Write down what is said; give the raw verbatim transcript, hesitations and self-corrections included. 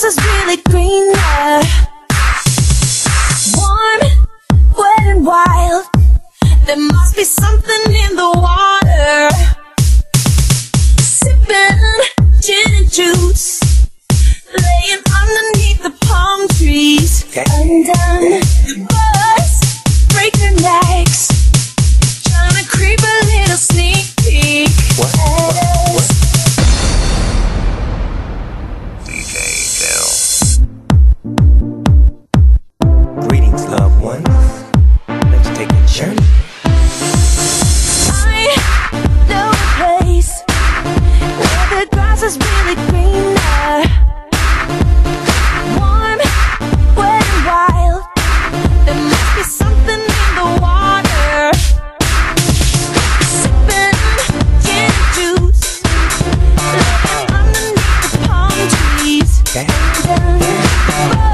grass is really greener. Warm, wet and wild. There must be something in the water. Sipping gin and juice, laying underneath the palm trees. Okay. Undone, birds break their necks, trying to creep a little sneak peek What? at us. D J Dell. Greetings, loved ones. Let's take a journey. I know a place where the grass is really greener. Warm, wet and wild. There must be something in the water. Sipping gin and juice, laying underneath the palm trees. Okay. Undone,